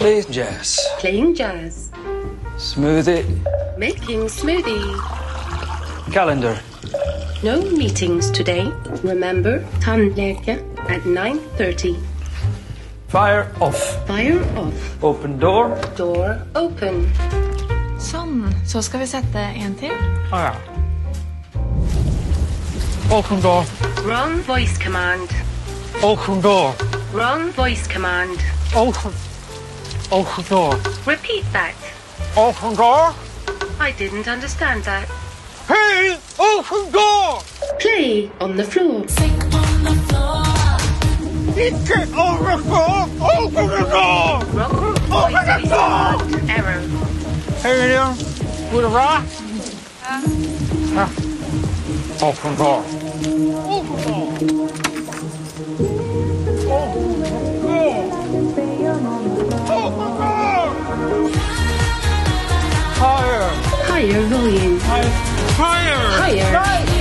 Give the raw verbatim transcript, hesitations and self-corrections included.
Playing jazz. Playing jazz. Smoothie. Making smoothie. Calendar. No meetings today. Remember, tandläkare at nine thirty. Fire off. Fire off. Open door. Door open. Sånn, så skal vi sette en til. Ah, ja. Open door. Wrong voice command. Open door. Wrong voice command. Open. Open door. Repeat that. Open door. I didn't understand that. Hey, open door. Play on the floor. Get on the floor. Open the door. Wrong Open the voice door. command. Error. Hey, William. Good rat. Ja. Open door. Open door. Higher. Higher volume. Higher. Higher.